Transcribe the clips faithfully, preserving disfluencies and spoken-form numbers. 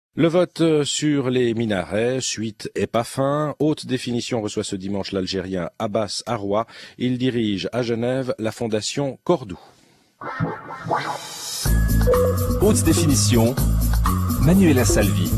Le vote sur les minarets, suite et pas fin. Haute définition reçoit ce dimanche l'Algérien Abbas Arwa. Il dirige à Genève la fondation Cordoue. Haute définition, Manuela Salvi.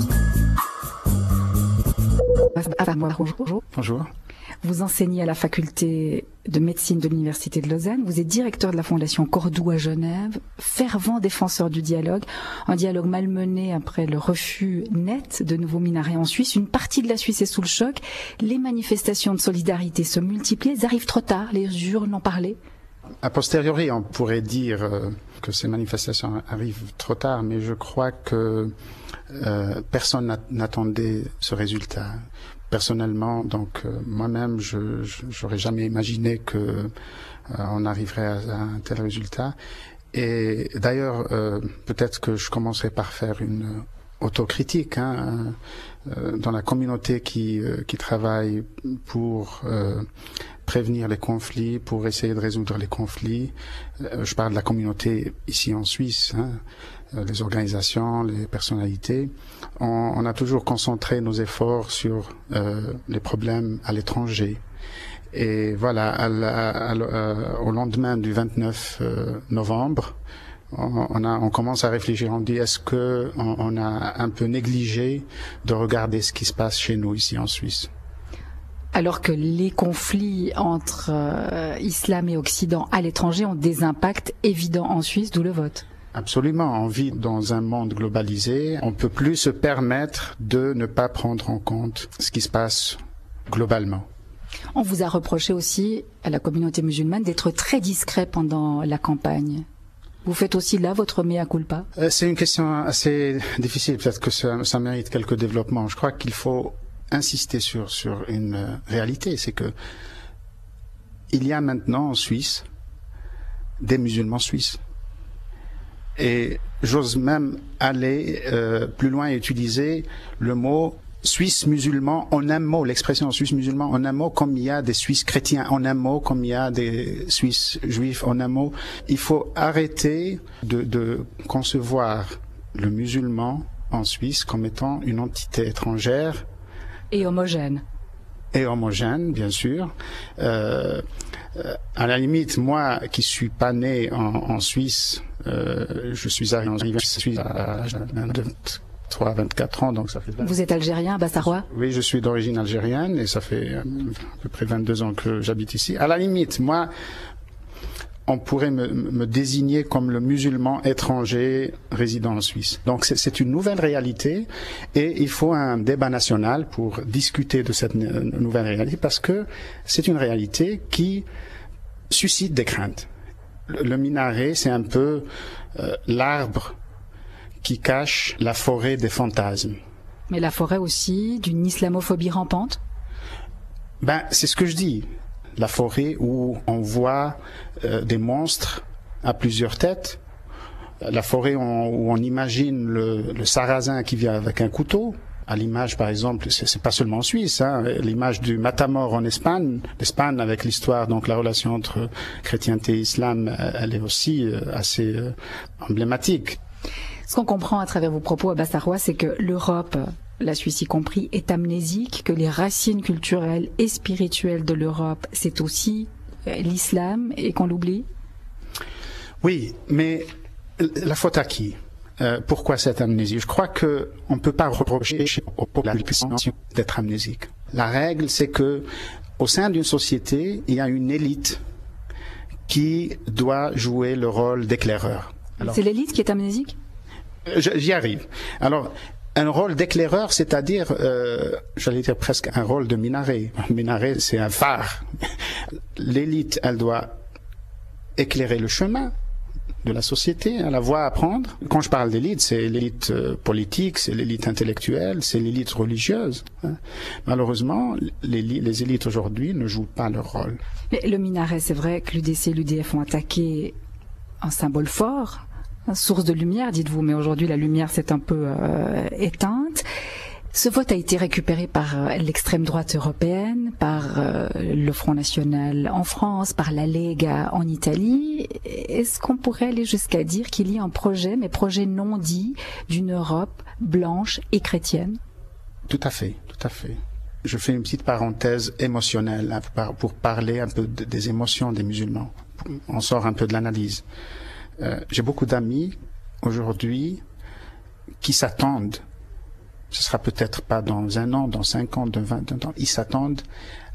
Bonjour. Vous enseignez à la faculté de médecine de l'Université de Lausanne. Vous êtes directeur de la fondation Cordoue à Genève, fervent défenseur du dialogue. Un dialogue malmené après le refus net de nouveaux minarets en Suisse. Une partie de la Suisse est sous le choc. Les manifestations de solidarité se multiplient. Elles arrivent trop tard. Les urnes en parlaient. A posteriori, on pourrait dire euh, que ces manifestations arrivent trop tard, mais je crois que euh, personne n'attendait ce résultat. Personnellement, donc euh, moi-même, je j'aurais jamais imaginé que euh, on arriverait à, à un tel résultat. Et d'ailleurs, euh, peut-être que je commencerai par faire une autocritique hein, euh, dans la communauté qui euh, qui travaille pour euh, prévenir les conflits, pour essayer de résoudre les conflits. Euh, je parle de la communauté ici en Suisse. Hein, les organisations, les personnalités, on, on a toujours concentré nos efforts sur euh, les problèmes à l'étranger. Et voilà, à la, à la, au lendemain du vingt-neuf novembre, on, on, a, on commence à réfléchir, on dit est-ce que on, on a un peu négligé de regarder ce qui se passe chez nous ici en Suisse? Alors que les conflits entre euh, islam et occident à l'étranger ont des impacts évidents en Suisse, d'où le vote. Absolument, on vit dans un monde globalisé, on peut plus se permettre de ne pas prendre en compte ce qui se passe globalement. On vous a reproché aussi à la communauté musulmane d'être très discret pendant la campagne. Vous faites aussi là votre mea culpa? euh, C'est une question assez difficile, peut-être que ça, ça mérite quelques développements. Je crois qu'il faut insister sur, sur une euh, réalité, c'est que il y a maintenant en Suisse des musulmans suisses. Et j'ose même aller euh, plus loin et utiliser le mot Suisse musulman en un mot, l'expression Suisse musulman en un mot, comme il y a des Suisses chrétiens en un mot, comme il y a des Suisses juifs en un mot. Il faut arrêter de, de concevoir le musulman en Suisse comme étant une entité étrangère. Et homogène. Et homogène, bien sûr. Euh, euh, à la limite, moi, qui suis pas né en, en Suisse, euh, je suis arrivé en Suisse à vingt-trois à vingt-quatre ans, donc ça fait... Vous êtes algérien, Abbas Arwa? Oui, je suis d'origine algérienne et ça fait à peu près vingt-deux ans que j'habite ici. À la limite, moi, on pourrait me, me désigner comme le musulman étranger résident en Suisse. Donc c'est une nouvelle réalité et il faut un débat national pour discuter de cette nouvelle réalité parce que c'est une réalité qui suscite des craintes. Le, le minaret, c'est un peu euh, l'arbre qui cache la forêt des fantasmes. Mais la forêt aussi d'une islamophobie rampante? Ben, c'est ce que je dis. La forêt où on voit euh, des monstres à plusieurs têtes, la forêt où on, où on imagine le, le sarrasin qui vient avec un couteau, à l'image par exemple, c'est pas seulement en Suisse, hein, l'image du Matamor en Espagne, l'Espagne avec l'histoire, donc la relation entre chrétienté et islam, elle est aussi euh, assez euh, emblématique. Ce qu'on comprend à travers vos propos, Abbas Arwa, c'est que l'Europe, la Suisse y compris, est amnésique, que les racines culturelles et spirituelles de l'Europe, c'est aussi l'islam et qu'on l'oublie? Oui, mais la faute à qui? euh, Pourquoi cette amnésie? Je crois que on ne peut pas reprocher aux populations d'être amnésique. La règle, c'est que au sein d'une société, il y a une élite qui doit jouer le rôle d'éclaireur. C'est l'élite qui est amnésique? J'y arrive. Alors, un rôle d'éclaireur, c'est-à-dire, euh, j'allais dire presque un rôle de minaret. Un minaret, c'est un phare. L'élite, elle doit éclairer le chemin de la société, la voie à prendre. Quand je parle d'élite, c'est l'élite euh, politique, c'est l'élite intellectuelle, c'est l'élite religieuse. Hein. Malheureusement, les, les élites aujourd'hui ne jouent pas leur rôle. Mais le minaret, c'est vrai que l'U D C et l'U D F ont attaqué un symbole fort, une source de lumière, dites-vous, mais aujourd'hui la lumière s'est un peu euh, éteinte. Ce vote a été récupéré par l'extrême droite européenne, par euh, le Front National en France, par la Lega en Italie. Est-ce qu'on pourrait aller jusqu'à dire qu'il y a un projet, mais projet non dit, d'une Europe blanche et chrétienne? Tout à fait, tout à fait. Je fais une petite parenthèse émotionnelle hein, pour parler un peu des émotions des musulmans. On sort un peu de l'analyse. Euh, j'ai beaucoup d'amis aujourd'hui qui s'attendent, ce sera peut-être pas dans un an, dans cinq ans, dans vingt ans, ils s'attendent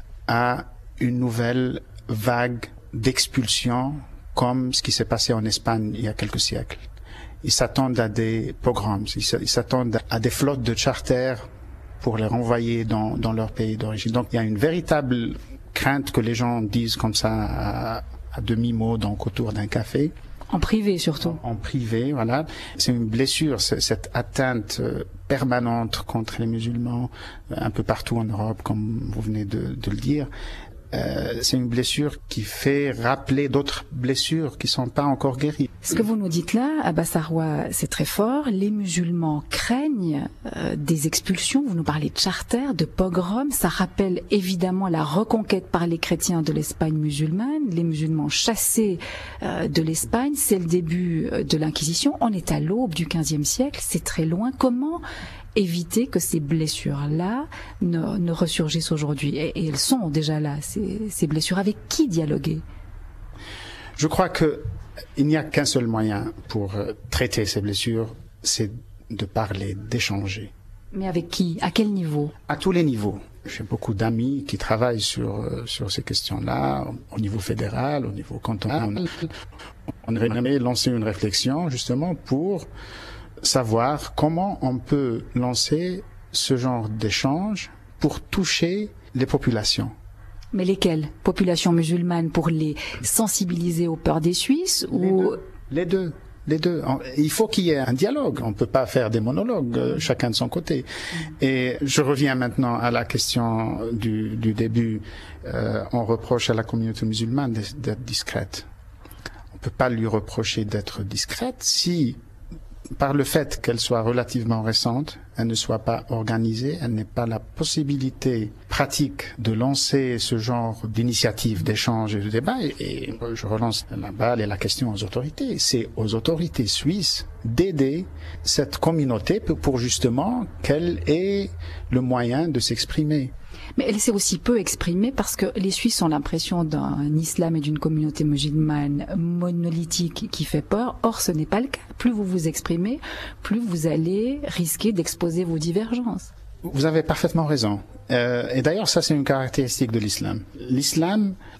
à une nouvelle vague d'expulsion comme ce qui s'est passé en Espagne il y a quelques siècles. Ils s'attendent à des pogroms, ils s'attendent à des flottes de charters pour les renvoyer dans, dans leur pays d'origine. Donc il y a une véritable crainte que les gens disent comme ça à, à demi-mot, donc autour d'un café. En privé surtout. En, en privé, voilà. C'est une blessure, cette atteinte permanente contre les musulmans un peu partout en Europe, comme vous venez de, de le dire. Euh, c'est une blessure qui fait rappeler d'autres blessures qui sont pas encore guéries. Ce que vous nous dites là, Abbas Arwa, c'est très fort. Les musulmans craignent euh, des expulsions. Vous nous parlez de charter, de pogrom. Ça rappelle évidemment la reconquête par les chrétiens de l'Espagne musulmane. Les musulmans chassés euh, de l'Espagne, c'est le début de l'Inquisition. On est à l'aube du quinzième siècle. C'est très loin. Comment éviter que ces blessures-là ne, ne ressurgissent aujourd'hui? Et, et elles sont déjà là, ces, ces blessures. Avec qui dialoguer? Je crois que il n'y a qu'un seul moyen pour traiter ces blessures, c'est de parler, d'échanger. Mais avec qui? À quel niveau? À tous les niveaux. J'ai beaucoup d'amis qui travaillent sur, sur ces questions-là, au niveau fédéral, au niveau cantonal. On aimerait lancer une réflexion justement pour savoir comment on peut lancer ce genre d'échange pour toucher les populations. Mais lesquelles? Populations musulmanes pour les sensibiliser aux peurs des Suisses ou... Les deux. Les deux. Il faut qu'il y ait un dialogue. On ne peut pas faire des monologues, euh, chacun de son côté. Et je reviens maintenant à la question du, du début. Euh, on reproche à la communauté musulmane d'être discrète. On ne peut pas lui reprocher d'être discrète si, par le fait qu'elle soit relativement récente, elle ne soit pas organisée, elle n'ait pas la possibilité pratique de lancer ce genre d'initiative, d'échange et de débat. Et, et je relance la balle et la question aux autorités. C'est aux autorités suisses d'aider cette communauté pour justement qu'elle ait le moyen de s'exprimer. Mais elle s'est aussi peu exprimée parce que les Suisses ont l'impression d'un islam et d'une communauté musulmane monolithique qui fait peur. Or, ce n'est pas le cas. Plus vous vous exprimez, plus vous allez risquer d'exposer vos divergences. Vous avez parfaitement raison. Euh, et d'ailleurs, ça, c'est une caractéristique de l'islam. L'islam